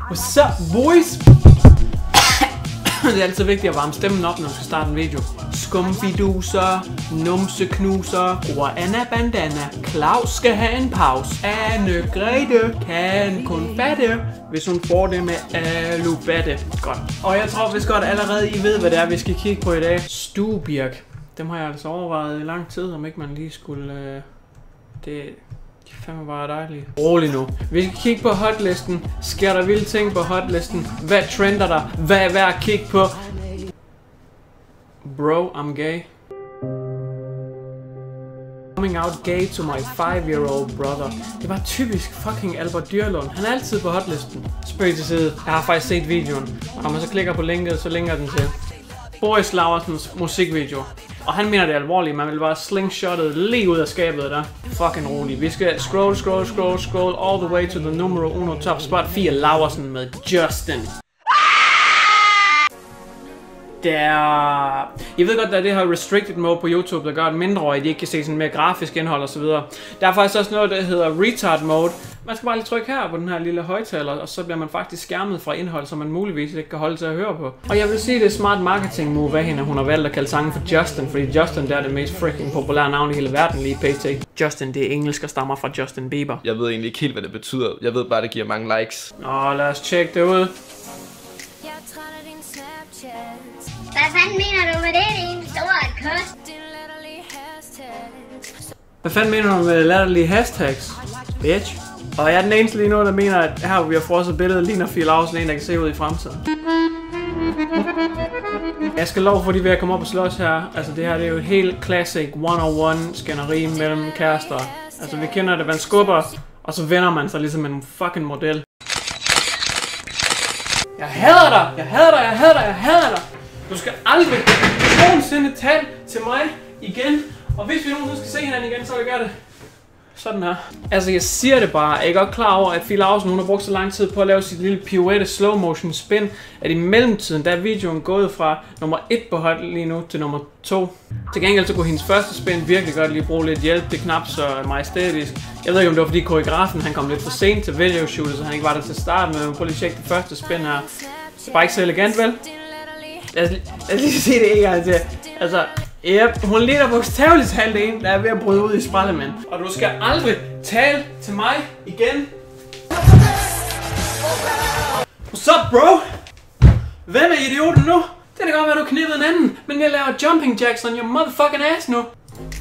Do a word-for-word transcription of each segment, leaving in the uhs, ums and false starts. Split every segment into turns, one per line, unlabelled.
What's up, boys? Det er altid vigtigt at varme stemmen op, når du skal starte en video. Skumfiduser, numseknuser, Gror Anna Bandana, Claus skal have en pause. Anne Grete kan kun fatte, hvis hun får det med alubatte. Godt. Og jeg tror vist godt allerede I ved, hvad det er, vi skal kigge på i dag. Stuebirk. Dem har jeg altså overvejet i lang tid, om ikke man lige skulle... Øh... Det... De er fandme bare dejlige. Rolig nu. Vi skal kigge på hotlisten. Sker der vilde ting på hotlisten? Hvad trender der? Hvad er værd at kigge på? Bro, I'm gay. Coming out gay to my five-year-old brother. Det var typisk fucking Albert Dyrlund. Han er altid på hotlisten. Spøg til side. Jeg har faktisk set videoen. Og når man så klikker på linket, så linker den til Boris Laursens musikvideo. Og han mener det alvorligt, man vil bare slingshottet lige ud af skabet der. Fucking rolig. Vi skal scroll, scroll, scroll, scroll all the way to the numero uno top spot fire Laursen med Justin. Der... Jeg ved godt, at det her restricted mode på YouTube, der gør, at mindreårige de ikke kan se sådan mere grafisk indhold og så videre. Der er faktisk også noget, der hedder retard mode. Man skal bare lige trykke her på den her lille højtaler, og så bliver man faktisk skærmet fra indhold, som man muligvis ikke kan holde til at høre på. Og jeg vil sige, det er smart marketing move af hende, hun har valgt at kalde sangen for Justin, fordi Justin der er det mest freaking populære navn i hele verden lige pt. Justin, det er engelsk og stammer fra Justin Bieber.
Jeg ved egentlig ikke helt, hvad det betyder. Jeg ved bare, det giver mange likes.
Nå, lad os tjekke det ud.
Hvad fanden mener du med det, din store kos?
Hvad fanden mener du med latterlige hashtags? Bitch. Og jeg er den eneste lige nu, der mener, at her hvor vi har frosset billedet, ligner Fie Lausen en, der kan se ud i fremtiden. Jeg skal lov for, de ved at komme op og slås her. Altså det her, det er jo et helt classic one-on-one skænderi mellem kærester. Altså vi kender det, man skubber, og så vender man sig ligesom en fucking model. Jeg hader dig! Jeg hader dig! Jeg hader dig! Jeg hader dig! Du skal aldrig nogensinde tale til mig igen. Og hvis vi nogensinde skal se hinanden igen, så vil jeg gøre det sådan her. Altså jeg siger det bare, jeg er godt klar over, at Fie Lausen hun har brugt så lang tid på at lave sit lille pirouette slow motion spin, at i mellemtiden, der er videoen gået fra nummer et på hot lige nu til nummer to. Til gengæld så kunne hendes første spin virkelig godt lige bruge lidt hjælp, det er knap så majestætisk. Jeg ved ikke om det var fordi koreografen han kom lidt for sent til videoshootet, så han ikke var der til start, men prøv lige at tjekke det første spin her. Det er bare ikke så elegant, vel? Lad os, lad os lige se det en gang til. Altså, yep, hun ligner bogstaveligt talt en, der er ved at bryde ud i sprællemænd. Og du skal aldrig tale til mig igen. What's up, bro? Hvem er idioten nu? Det kan godt være, du knippede en anden, men jeg laver jumping jacks on your motherfucking ass nu.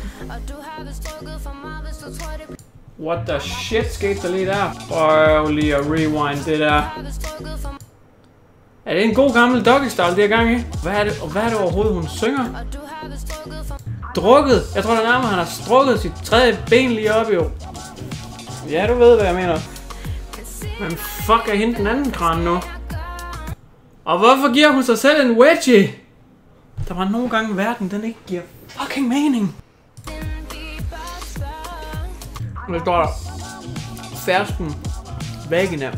What the shit skete der lige der? Prøv lige at rewind det der. Er det en god gammel doggy-style, det er gang i? Hvad er det, og hvad er det overhovedet, hun synger? Drukket? Jeg tror, der nærmere, han har strukket sit tredje ben lige op, jo. Ja, du ved, hvad jeg mener. Men fuck er hende den anden kran nu? Og hvorfor giver hun sig selv en wedgie? Der var nogle gange i verden, den ikke giver fucking mening. Nu står der fersken vagina.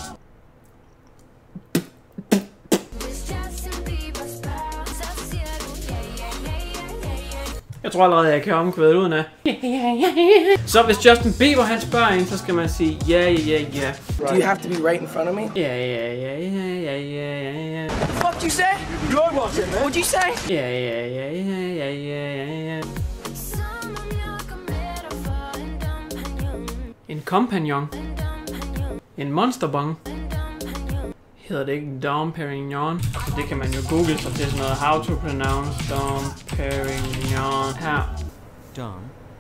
Jeg tror allerede, jeg kan omkvæde uden af. Så hvis Justin Bieber han spørger en, så skal man sige ja, ja, ja.
Do you have to be right in front of me?
Ja, ja, ja, ja, ja, ja, ja.
What the fuck you say? Good watching, man. What'd you say?
Ja, ja, ja, ja, ja, ja, ja. En kompagnon. En monsterbong. Hedder det ikke Dom Perignon? Det kan man jo google sig til sådan noget. How to pronounce Dom Perignon. Her.
Dom.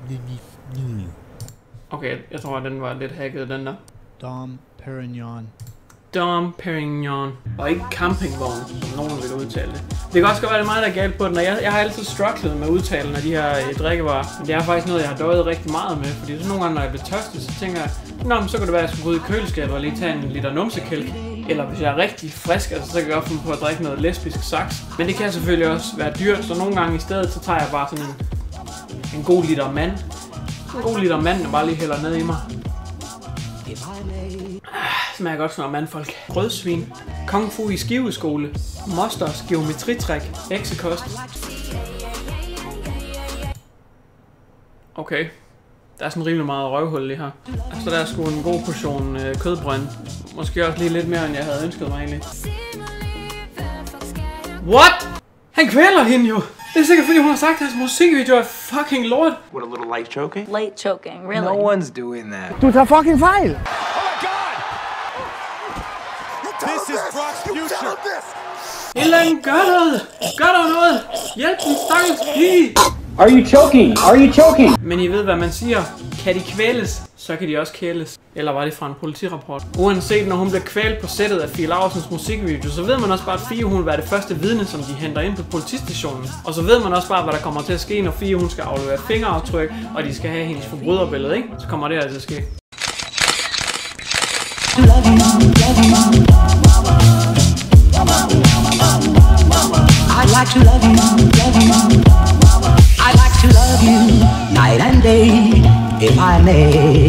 Okay, jeg tror den var lidt hacket, den der.
Dom Perignon.
Dom Perignon. Og ikke campingvogn, som nogen vil udtale det. Det kan også godt være, det er mig, der er galt på den. Jeg, jeg har altid strugglet med udtalen af de her øh, drikkevarer. Men det er faktisk noget, jeg har døjet rigtig meget med. Fordi så nogle gange, når jeg bliver tørstig, så tænker jeg, nå, men så kan det være, at jeg skulle gå ud i køleskabet og lige tage en liter numsekælk. Eller hvis jeg er rigtig frisk, altså, så kan jeg godt finde på at drikke noget lesbisk saks. Men det kan selvfølgelig også være dyrt, så nogle gange i stedet, så tager jeg bare sådan en, en god liter mand. En god liter mand, der bare lige hælder ned i mig. Ah, smager godt sådan noget mandfolk. Rødsvin. Kung Fu i skiveskole. Mosters geometritræk. Eksekost. Okay. Der er sådan rimelig meget røvhul i her. Altså der er sgu en god portion øh, kødbrønd. Måske også lige lidt mere, end jeg havde ønsket mig egentlig. What? Han kvæler hende jo! Det er sikkert fordi hun har sagt, at hans musikvideo er fucking lort.
What, a little light choking?
Late choking, really?
No one's doing that.
Du tager fucking fejl!
Oh my god! This is Brock's future!
Et eller andet, gør noget! Gør dog noget! Hjælp den stakkels pige!
Are you choking? Are you choking?
Men I ved, hvad man siger. Kan de kvæles, så kan de også kæles. Eller var det fra en politirapport? Uanset når hun bliver kvælt på sættet af Fie Laurssens musikvideo, så ved man også bare, at Fie hun vil være det første vidne, som de henter ind på politistationen. Og så ved man også bare, hvad der kommer til at ske, når Fie hun skal aflevere fingeraftryk, og de skal have hendes forbryderbillede, ikke? Så kommer det her til at ske.
I'd like to love you, love you. I'd like to love you night and day, if I may.